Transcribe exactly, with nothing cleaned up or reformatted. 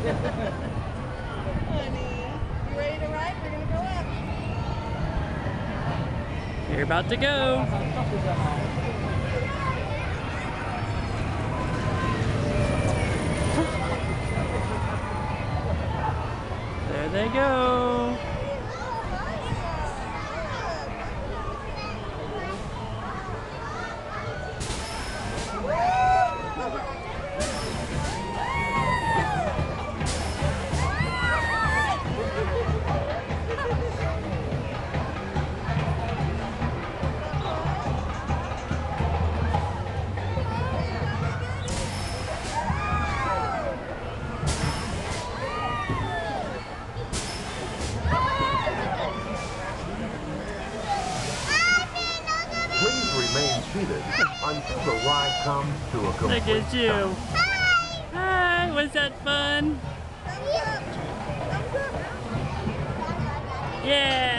Honey, you ready to ride? We're gonna go up. You're about to go. There they go. Please remain seated until the ride comes to a complete Look at you. stop. Hi, was that fun? Yeah.